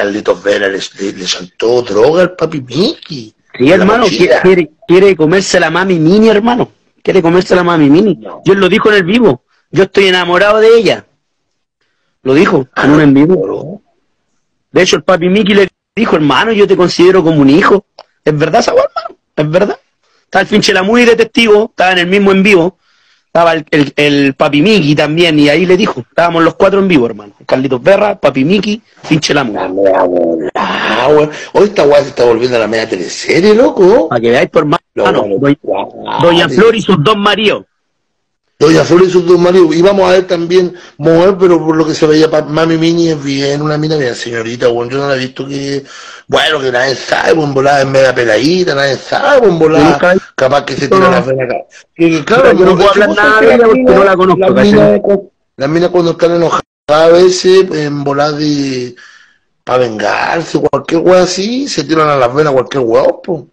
Carlitos Vera le soltó droga al papi Miki. Sí, hermano, quiere comerse la mami mini, hermano. Quiere comerse la mami mini. No. Yo lo dijo en el vivo. Yo estoy enamorado de ella. Lo dijo en un en vivo. De hecho, el papi Miki le dijo, hermano, yo te considero como un hijo. ¿Es verdad esa hermano? ¿Es verdad? Estaba el Finchelamuy de testigo, estaba en el mismo en vivo. Estaba el papi Miki también, y ahí le dijo, estábamos los 4 en vivo, hermano. Carlitos Berra, papi Miki, Finchelamuy. Hoy esta weá se está volviendo a la media teleserie, loco. Para que veáis por mano. Doña Flor y sus 2 maridos. Doña Flor y sus 2 maridos. Y vamos a ver también Mover, pero por lo que se veía, Mami Mini es bien, una mina bien señorita, bueno, yo no la he visto que, bueno, que nadie sabe, pues volada es media peladita, nadie sabe, pues volada, capaz que se tira la venas acá. Claro, yo no puedo hablar nada de ella porque no la conozco. Las minas cuando están enojadas a veces, en volada de, para vengarse, cualquier weá así, se tiran a las venas cualquier weá, pues.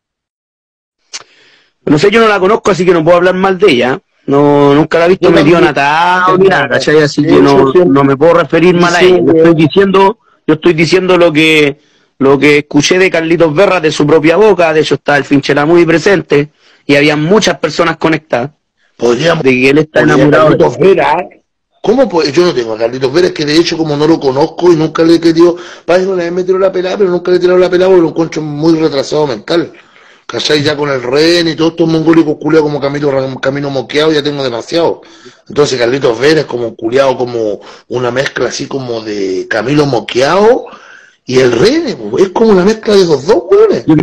No sé, yo no la conozco, así que no puedo hablar mal de ella. No, nunca la he visto metido en atado ni nada, ¿cachai? Así que no me puedo referir mal a ella. Yo estoy diciendo lo que escuché de Carlitos Berra de su propia boca. De hecho está el Finchelamuy presente y había muchas personas conectadas. Podríamos, de que él está enamorado de Carlitos Vera. ¿Cómo puede? Yo no tengo a Carlitos Vera, es que de hecho como no lo conozco y nunca le he querido, parece que una vez me tiró la pelada, pero nunca le he tirado la pelada porque lo encuentro muy retrasado mental. ¿Cachai? Ya con el Ren y todos estos mongólicos culiados como camino moqueado ya tengo demasiado. Entonces Carlitos Vera es como un culiado, como una mezcla así como de Camilo moqueado y el Ren, es como una mezcla de esos 2 hueones. Yo